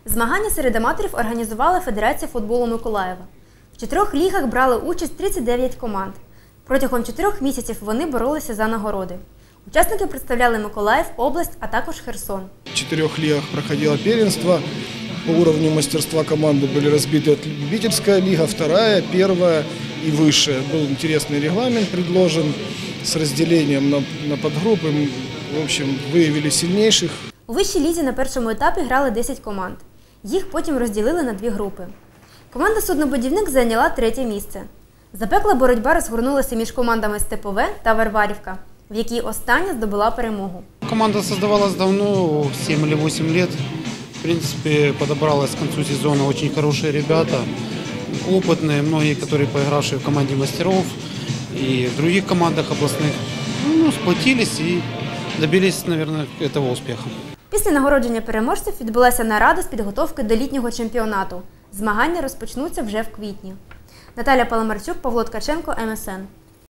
Змагання серед аматорів організувала Федерація футболу Миколаєва. В 4 лігах брали участь 39 команд. Протягом 4 місяців вони боролися за нагороди. Учасники представляли Миколаїв, область, а також Херсон. В 4 лигах проходило первенство. По уровню мастерства команды были разбиты любительская лига, 2-я, 1-я и высшая. Был интересный регламент предложен с разделением на подгруппы. В общем, выявили сильнейших. У вищій лізі на першому етапі грали 10 команд. Їх потім розділили на 2 групи. Команда «Суднобудівник» зайняла 3-є місце. Запекла боротьба розгорнулася між командами «Степове» та «Варварівка», в якій остання здобула перемогу. Команда создавалась давно, 7 или 8 лет. В принципе, подобралась к концу сезона очень хорошие ребята, опытные, многие, которые поигравшие в команде мастеров и в других командах областных. Сплотились и добились, наверное, этого успеха. Після нагородження переможців відбулася нарада з підготовки до літнього чемпіонату. Змагання розпочнуться вже в квітні. Наталя Паламарчук, Павло Ткаченко, МСН.